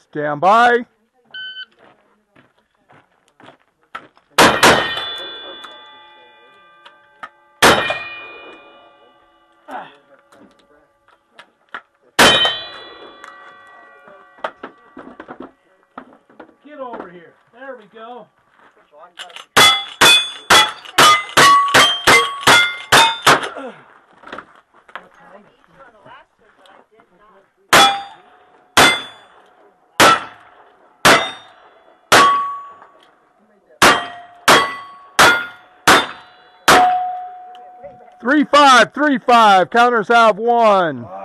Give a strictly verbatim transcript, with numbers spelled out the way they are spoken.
Stand by. Get over here. There we go. Three five, three five. Counters have one.